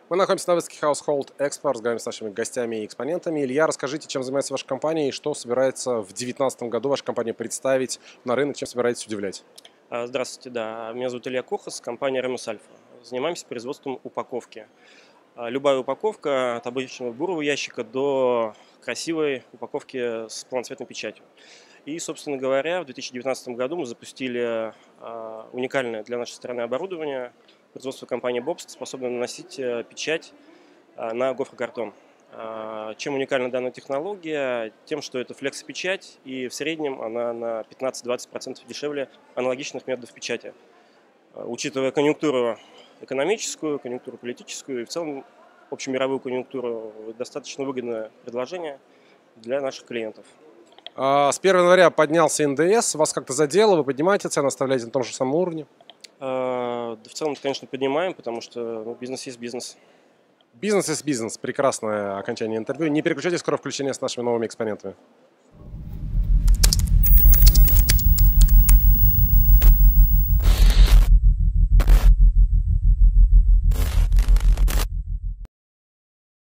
Мы находимся на выставке Household Expo, разговариваем с нашими гостями и экспонентами. Илья, расскажите, чем занимается ваша компания и что собирается в 2019 году ваша компания представить на рынок, чем собираетесь удивлять? Здравствуйте, да. Меня зовут Илья Кохас, компания Remus Alpha. Занимаемся производством упаковки. Любая упаковка от обычного бурого ящика до красивой упаковки с полноцветной печатью. И, собственно говоря, в 2019 году мы запустили уникальное для нашей страны оборудование. Производство компании Bobst способно наносить печать на гофрокартон. Чем уникальна данная технология? Тем, что это флексопечать, и в среднем она на 15-20% дешевле аналогичных методов печати. Учитывая конъюнктуру экономическую, конъюнктуру политическую и в целом общемировую конъюнктуру, достаточно выгодное предложение для наших клиентов. С 1 января поднялся НДС, вас как-то задело, вы поднимаете цены, оставляете на том же самом уровне? Да, в целом, конечно, поднимаем, потому что бизнес есть бизнес. Бизнес есть бизнес. Прекрасное окончание интервью. Не переключайтесь, скоро включение с нашими новыми экспонентами.